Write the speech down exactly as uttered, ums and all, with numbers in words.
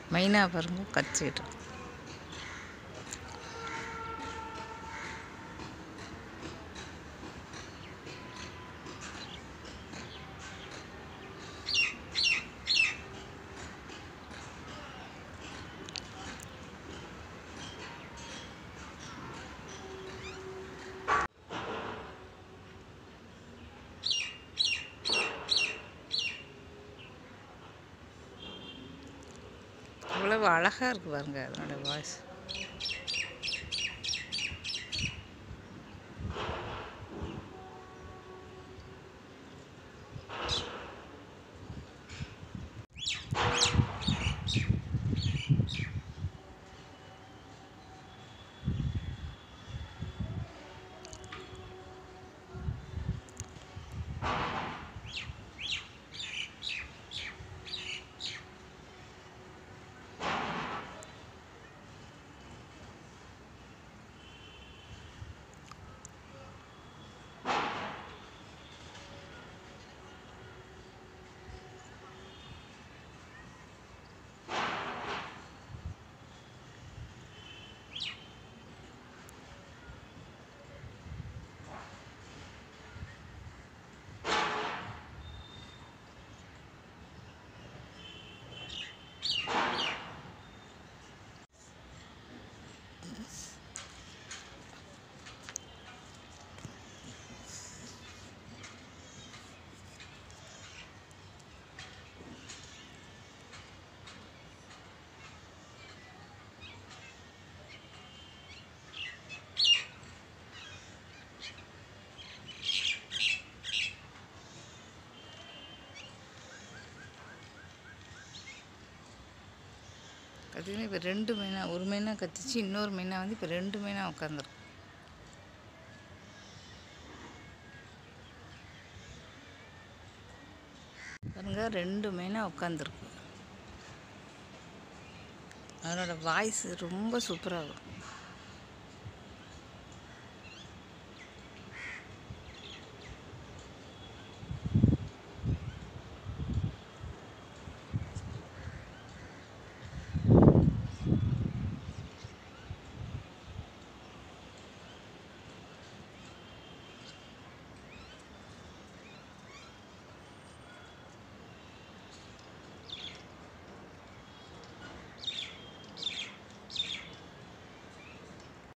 மைனா பாருங்க கத்திட்டு அவ்வளவு அழகாக இருக்குது பாருங்க அதனோட வாய்ஸ். பார்த்தீங்கன்னா இப்போ ரெண்டு மைனா, ஒரு மைனா கத்திச்சு, இன்னொரு மைனா வந்து இப்போ ரெண்டு மைனா உட்காந்துருக்கு. பாருங்க ரெண்டு மைனா உட்காந்துருக்கு. அதனோட வாய்ஸ் ரொம்ப சூப்பராக இருக்கும்.